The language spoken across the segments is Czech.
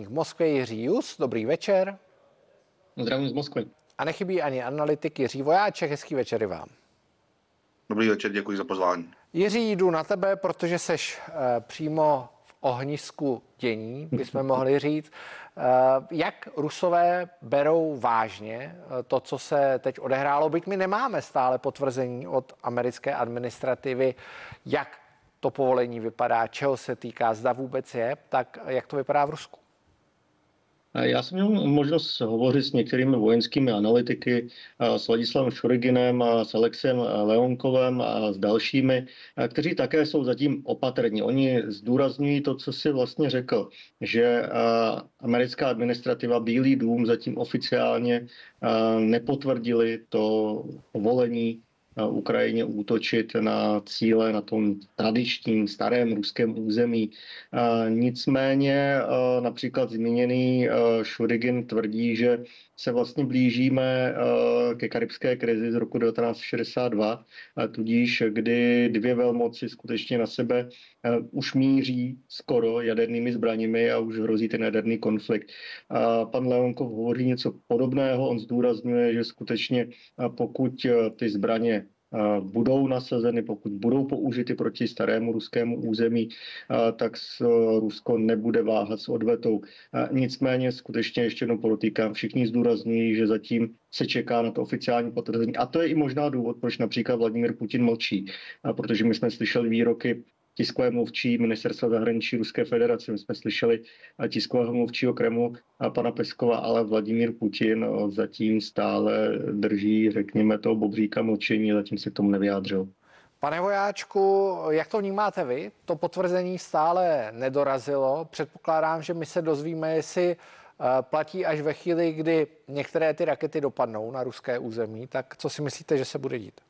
v Moskvě Jiří Jus. Dobrý večer. Zdravím z Moskvy. A nechybí ani analytik Jiří Vojáček. Hezký večer i vám. Dobrý večer, děkuji za pozvání. Jiří, jdu na tebe, protože seš přímo v ohnisku dění, bychom mohli říct. Jak Rusové berou vážně to, co se teď odehrálo, byť my nemáme stále potvrzení od americké administrativy, jak to povolení vypadá, čeho se týká, zda vůbec je, tak jak to vypadá v Rusku? Já jsem měl možnost hovořit s některými vojenskými analytiky, s Ladislavem Šuriginem, s Alexem Leonkovem a s dalšími, kteří také jsou zatím opatrní. Oni zdůrazňují to, co si vlastně řekl, že americká administrativa, Bílý dům zatím oficiálně nepotvrdili to povolení Ukrajině útočit na cíle na tom tradičním starém ruském území. Nicméně například zmíněný Šurigin tvrdí, že se vlastně blížíme ke karibské krizi z roku 1962, tudíž kdy dvě velmoci skutečně na sebe už míří skoro jadernými zbraněmi a už hrozí ten jaderný konflikt. Pan Leonkov hovoří něco podobného, on zdůrazňuje, že skutečně pokud ty zbraně budou nasazeny, pokud budou použity proti starému ruskému území, tak Rusko nebude váhat s odvetou. Nicméně skutečně ještě jednou podotýkám, všichni zdůrazňují, že zatím se čeká na to oficiální potvrzení. A to je i možná důvod, proč například Vladimír Putin mlčí, protože my jsme slyšeli výroky tiskové mluvčí ministerstva zahraničí Ruské federace. My jsme slyšeli tiskového mluvčího Kremlu pana Peskova, ale Vladimír Putin zatím stále drží, řekněme, toho bobříka mlčení, zatím se k tomu nevyjádřil. Pane Vojáčku, jak to vnímáte vy? To potvrzení stále nedorazilo. Předpokládám, že my se dozvíme, jestli platí až ve chvíli, kdy některé ty rakety dopadnou na ruské území. Tak co si myslíte, že se bude dít?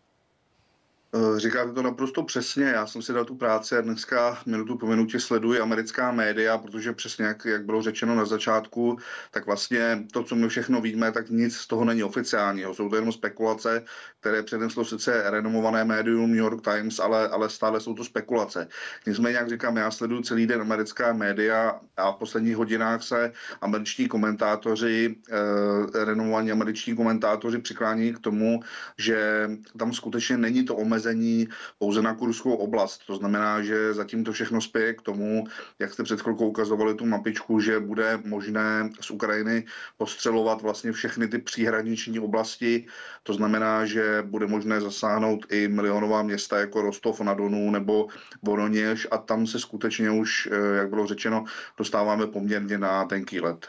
Říkáte to naprosto přesně. Já jsem si dal tu práci a dneska minutu po minutě sleduji americká média, protože přesně jak bylo řečeno na začátku, tak vlastně to, co my všechno víme, tak nic z toho není oficiálního. Jsou to jenom spekulace, které předneslo sice renomované médium New York Times, ale stále jsou to spekulace. Nicméně, jak říkám, já sleduji celý den americká média a v posledních hodinách se američtí komentátoři, renomovaní američtí komentátoři přiklání k tomu, že tam skutečně není to omezení pouze na kurskou oblast. To znamená, že zatím to všechno spěje k tomu, jak jste před chvilkou ukazovali tu mapičku, že bude možné z Ukrajiny postřelovat vlastně všechny ty příhraniční oblasti. To znamená, že bude možné zasáhnout i milionová města jako Rostov na Donu nebo Voroněž a tam se skutečně už, jak bylo řečeno, dostáváme poměrně na tenký led.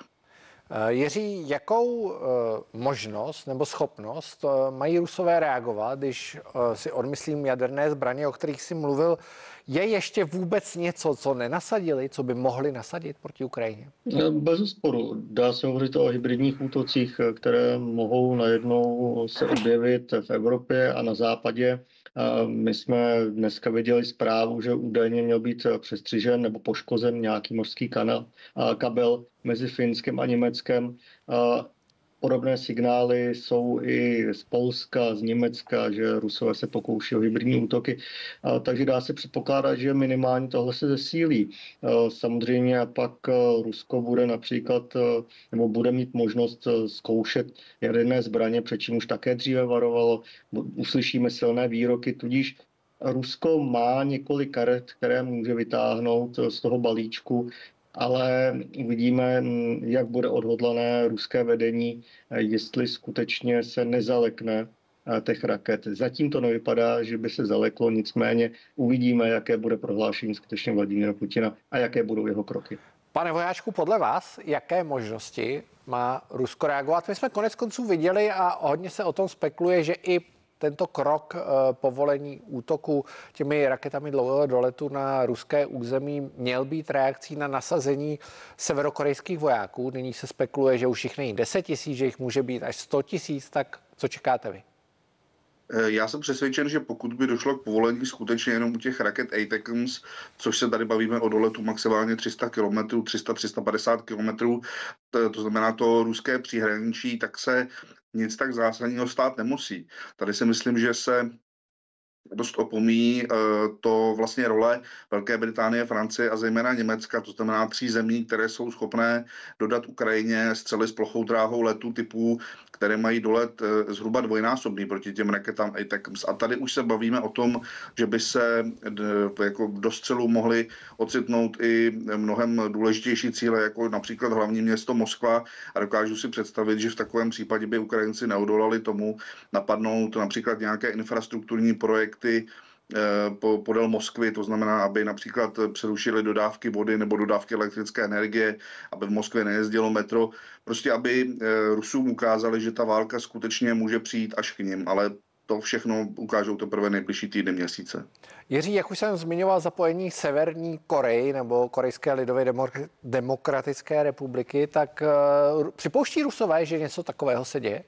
Jiří, jakou možnost nebo schopnost mají Rusové reagovat, když si odmyslím jaderné zbraně, o kterých si mluvil, je ještě vůbec něco, co nenasadili, co by mohli nasadit proti Ukrajině? Bezesporu. Dá se hovořit o hybridních útocích, které mohou najednou se objevit v Evropě a na západě. My jsme dneska viděli zprávu, že údajně měl být přestřižen nebo poškozen nějaký mořský kabel mezi Finskem a Německem. Podobné signály jsou i z Polska, z Německa, že Rusové se pokouší o hybridní útoky. Takže dá se předpokládat, že minimálně tohle se zesílí. Samozřejmě pak Rusko bude například, nebo bude mít možnost zkoušet jaderné zbraně, před čím už také dříve varovalo. Uslyšíme silné výroky, tudíž Rusko má několik karet, které může vytáhnout z toho balíčku, ale uvidíme, jak bude odhodlané ruské vedení, jestli skutečně se nezalekne těch raket. Zatím to nevypadá, že by se zaleklo, nicméně uvidíme, jaké bude prohlášení skutečně Vladimíra Putina a jaké budou jeho kroky. Pane Vojáčku, podle vás, jaké možnosti má Rusko reagovat? My jsme konec konců viděli a hodně se o tom spekuluje, že i tento krok povolení útoku těmi raketami dlouhého doletu na ruské území měl být reakcí na nasazení severokorejských vojáků. Nyní se spekuluje, že už jich není 10 000, že jich může být až 100 000, tak co čekáte vy? Já jsem přesvědčen, že pokud by došlo k povolení skutečně jenom u těch raket ATACMS, což se tady bavíme o doletu maximálně 300 km, 300-350 km, to znamená to ruské příhraničí, tak se nic tak zásadního stát nemusí. Tady si myslím, že se dost opomíjí to vlastně role Velké Británie, Francie a zejména Německa, to znamená 3 zemí, které jsou schopné dodat Ukrajině střely s plochou dráhou letu typů, které mají dolet zhruba dvojnásobný proti těm raketám ATACMS. A tady už se bavíme o tom, že by se jako do střelu mohly ocitnout i mnohem důležitější cíle, jako například hlavní město Moskva. A dokážu si představit, že v takovém případě by Ukrajinci neodolali tomu napadnout například nějaké infrastrukturní projekty podél Moskvy, to znamená, aby například přerušili dodávky vody nebo dodávky elektrické energie, aby v Moskvě nejezdilo metro, prostě aby Rusům ukázali, že ta válka skutečně může přijít až k nim, ale to všechno ukážou teprve nejbližší týdny, měsíce. Jiří, jak už jsem zmiňoval zapojení Severní Koreji nebo Korejské lidové demokratické republiky, tak připouští Rusové, že něco takového se děje?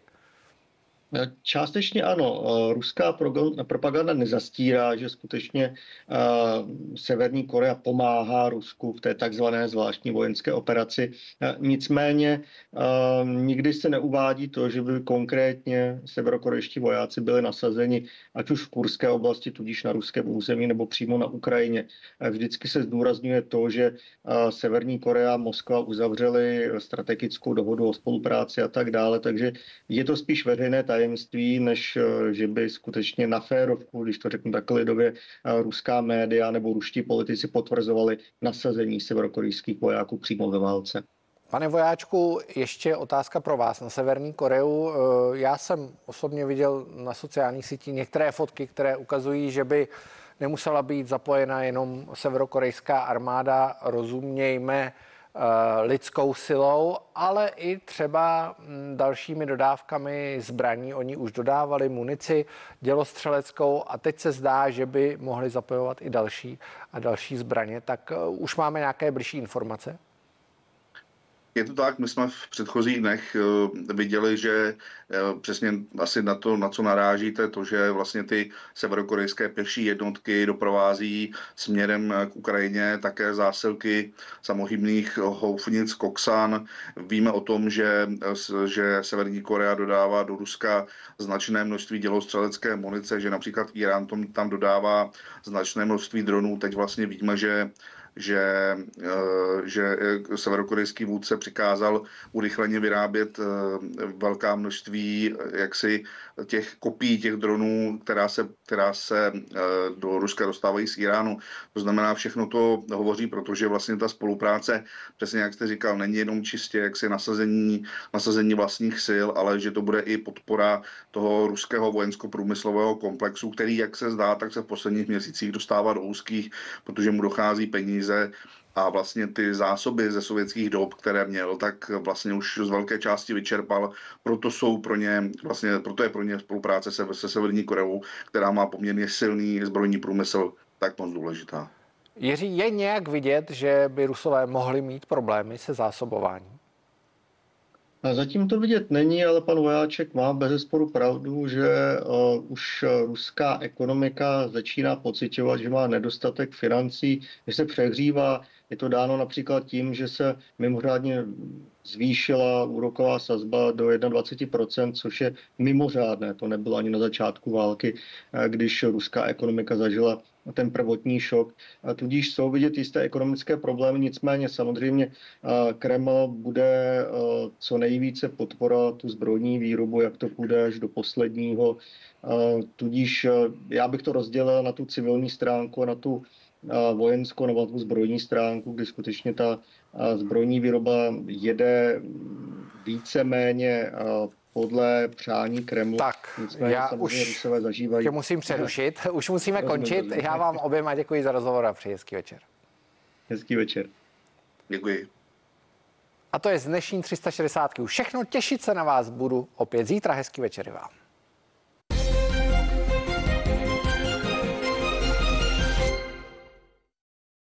Částečně ano. Ruská propaganda nezastírá, že skutečně Severní Korea pomáhá Rusku v té takzvané zvláštní vojenské operaci. Nicméně nikdy se neuvádí to, že by konkrétně severokorejští vojáci byli nasazeni ať už v Kurské oblasti, tudíž na ruském území nebo přímo na Ukrajině. Vždycky se zdůrazňuje to, že Severní Korea a Moskva uzavřeli strategickou dohodu o spolupráci a tak dále, takže je to spíš veřejné tajemství, než že by skutečně na férovku, když to řeknu takhle lidově, ruská média nebo ruští politici potvrzovali nasazení severokorejských vojáků přímo ve válce. Pane vojáčku, ještě otázka pro vás na Severní Koreu. Já jsem osobně viděl na sociálních sítích některé fotky, které ukazují, že by nemusela být zapojena jenom severokorejská armáda, rozumějme lidskou silou, ale i třeba dalšími dodávkami zbraní. Oni už dodávali munici dělostřeleckou a teď se zdá, že by mohli zapojovat i další a další zbraně. Tak už máme nějaké bližší informace? Je to tak, my jsme v předchozích dnech viděli, že přesně asi na to, na co narážíte, to, že vlastně ty severokorejské pěší jednotky doprovází směrem k Ukrajině také zásilky samohybných houfnic Koksan. Víme o tom, že Severní Korea dodává do Ruska značné množství dělostřelecké munice, že například Irán tam dodává značné množství dronů. Teď vlastně víme, že severokorejský vůdce přikázal urychleně vyrábět velká množství jaksi těch kopií těch dronů, která se do Ruska dostávají z Iránu. To znamená, všechno to hovoří, protože vlastně ta spolupráce, přesně jak jste říkal, není jenom čistě jaksi nasazení vlastních sil, ale že to bude i podpora toho ruského vojensko-průmyslového komplexu, který, jak se zdá, tak se v posledních měsících dostává do úzkých, protože mu dochází peníze a vlastně ty zásoby ze sovětských dob, které měl, tak vlastně už z velké části vyčerpal. Proto je pro ně spolupráce se Severní Koreou, která má poměrně silný zbrojní průmysl, tak moc důležitá. Jiří, je nějak vidět, že by Rusové mohli mít problémy se zásobováním? Zatím to vidět není, ale pan Vojáček má bezesporu pravdu, že už ruská ekonomika začíná pociťovat, že má nedostatek financí, že se přehřívá. Je to dáno například tím, že se mimořádně zvýšila úroková sazba do 21%, což je mimořádné. To nebylo ani na začátku války, když ruská ekonomika zažila ten prvotní šok. Tudíž jsou vidět jisté ekonomické problémy, nicméně samozřejmě Kreml bude co nejvíce podporovat tu zbrojní výrobu, jak to půjde až do posledního. Tudíž já bych to rozdělil na tu civilní stránku a na tu vojenskou nebo tu zbrojní stránku, kdy skutečně ta zbrojní výroba jede víceméně podle přání Kremlu. Tak, já už tě musím přerušit, už musíme končit. Já vám oběma děkuji za rozhovor a přeji hezký večer. Hezký večer. Děkuji. A to je z dnešní 360. Všechno, těšit se na vás budu opět zítra. Hezký večer vám.